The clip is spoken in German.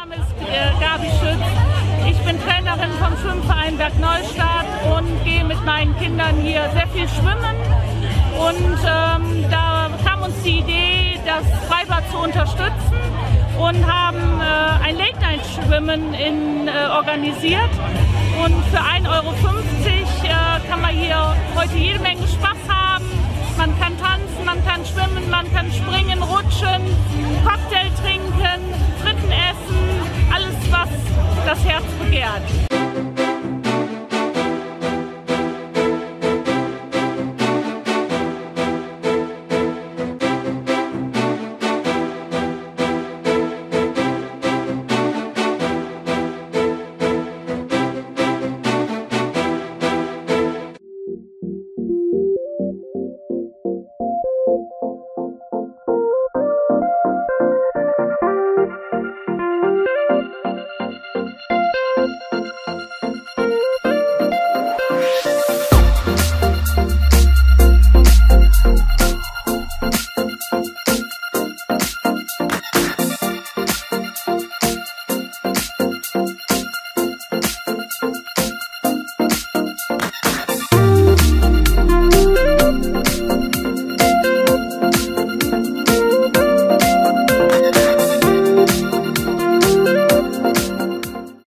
Name ist Gabi Schütz. Ich bin Trainerin vom Schwimmverein Bergneustadt und gehe mit meinen Kindern hier sehr viel schwimmen. Und da kam uns die Idee, das Freibad zu unterstützen und haben ein Late-Night-Schwimmen organisiert. Und für 1,50 € kann man hier heute jede Menge Spaß haben. Man kann tanzen, man kann schwimmen, man kann springen, rutschen, Cocktail trinken, Fritten essen, alles was das Herz begehrt.